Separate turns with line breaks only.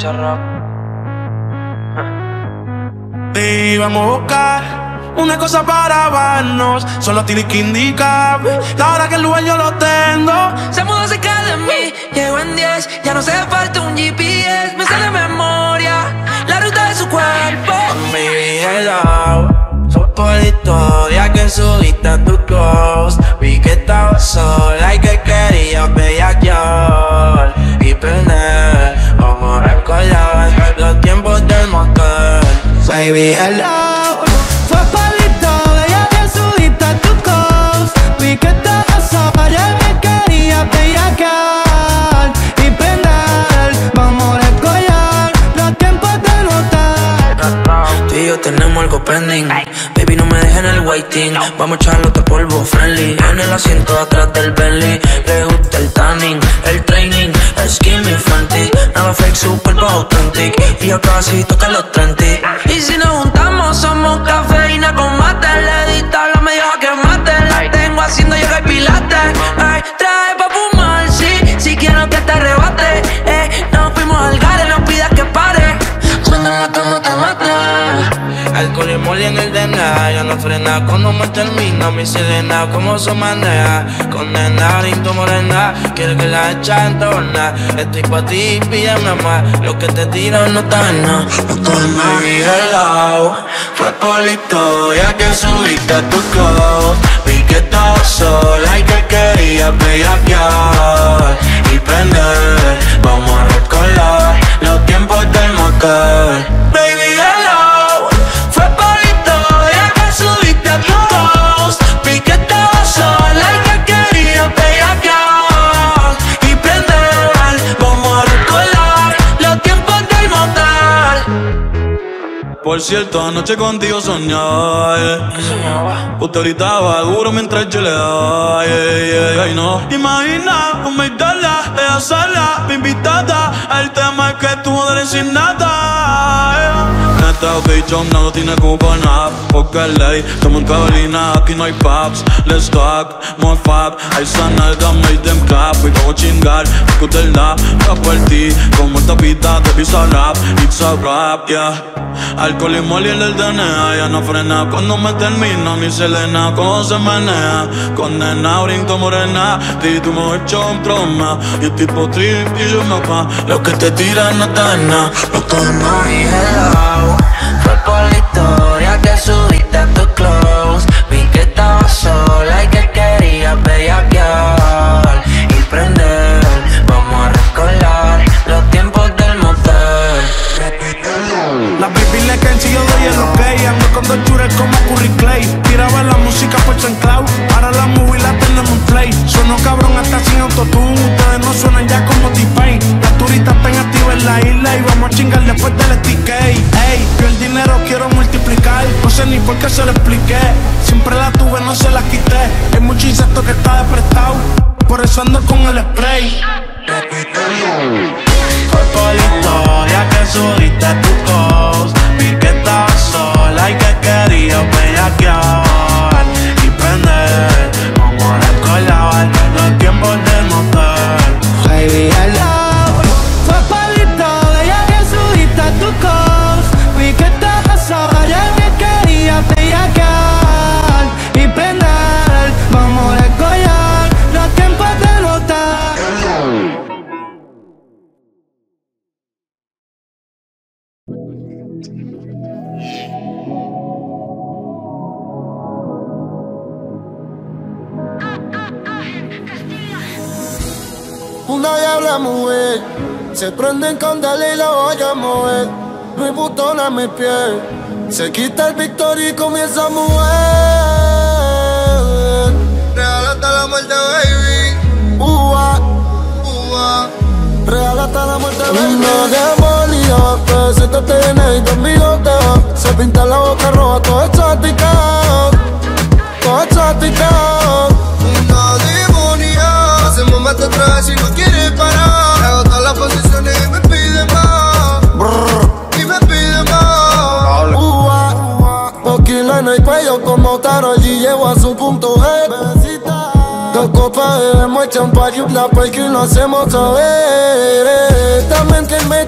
Charrap.
Y vamos a buscar una cosa para vernos. Solo tienes que indicar la hora que el lugar yo lo tengo.
Se mudó cerca de mí, llego en 10. Ya no hace falta un GPS. Me sale de memoria la ruta de su cuerpo.
Mi helado fue por la historia que subiste a tu close. Vi que estaba sola y que quería bellaquear y prender. Vamos a recordar los tiempos del motor. Baby, hello.
Fue palito de ella que subiste a tu coast. Vi que estaba sola y me quería bellaquear y prender. Vamos a recordar los tiempos del motel.
Tú y yo tenemos algo pending. Baby, no me dejes en el waiting. Vamos a echarlo de polvo friendly. En el asiento atrás del Bentley. Le gusta el tanning, el training, el skin mi Fenty. Nada fake, super authentic. Y yo casi toca los 30. Y si nos juntamos somos cafeína con mate. Le di tabla medio a que mate. La tengo haciendo yoga y pilates. Ay, trae pa' fumar, sí. Si quiero que te arrebate. Nos fuimos al gare, no pidas que pare. Cuando matamos te mata.
Alcohol y moli en el DNA. Ya no frena cuando me termina mi sirena. Como su maneja, condena, rindo morena. Quiero que la echa en torna. Estoy pa' ti, pídeme más. Lo que te tiro no está en nada. No está en nada. Baby, hello. Fue por la historia que subiste a tu close. Vi que estaba sola y que quería bellaquear y prender. Vamos a recordar los tiempos del motel. Baby, hello. Fue por la historia que subiste a tu post. Vi que estaba sola y que quería bellaquear y prender. Vamos a recordar los tiempos del motel.
Por cierto, anoche contigo soñaba, Usted gritaba duro mientras yo le daba, Y no imagina humillarla, ella sola, mi invitada. El tema es que tú eres sin nada, Neta, ok, John, no tiene culpa nada. Porque ley, estamos en Carolina, aquí no hay pubs. Let's talk, more fuck. Hay sanalga, made them clap. Y vamos a chingar, escútela, pa' por ti. Como esta pita de pizza rap, it's a rap, Alcohol y moli en el DNA, ya no frena cuando me termina mi Selena. Cómo se menea, condena, brinco morena. Di tu mujer hecho un trauma, y el tipo trip y yo me pa.
Lo que te tiran no está en nada, no está en nada.
Mi hello. Fue por la historia que subiste a tu close. Vi que estaba sola y que quería bellaquear y prender. Vamos a recordar los tiempos del motel.
La baby le caen si yo doy el ok. Ando con dos chures como Curry Clay. Tiraba la música por San Cloud. Ahora la movie la tenemos en play. Sueno cabrón hasta sin autotune. Ustedes no suenan ya como T-Pain. Las turistas están activas en la isla. Y vamos a chingar después del STK. Ey, yo el dinero quiero multiplicar. No sé ni por qué se lo expliqué. Siempre la tuve, no se la quité. Hay mucho insecto que está de prestado. Por eso ando con el spray. Fue por la historia que subiste a tu post. Vi que estaba sola y que quería bellaquear y prender. Vamos a recordar los tiempos del motel.
Baby, hello. Fue palito de ella que subiste a tu coast. Vi que estaba sola y me quería bellaquear y prender. Vamos a recordar los tiempos del hotel.
Una diabla mujer, se prende en candela y la voy a mover. Me botona mis pies, se quita el Victoria y comienza a mover. Real hasta la muerte, baby. Real hasta la muerte, baby. Una demonia, se te tiene y conmigo te va. Se pinta la boca roja, todo exótica. Todo exótica. Una demonia, hacemos más te atrás si no quieres parar. Hago todas las posiciones y me pide más. Y me pide más. Poquila en el cuello como Karol G, llevo a su punto G. Dos copas bebemos champán y un plapa y lo hacemos saber. También que me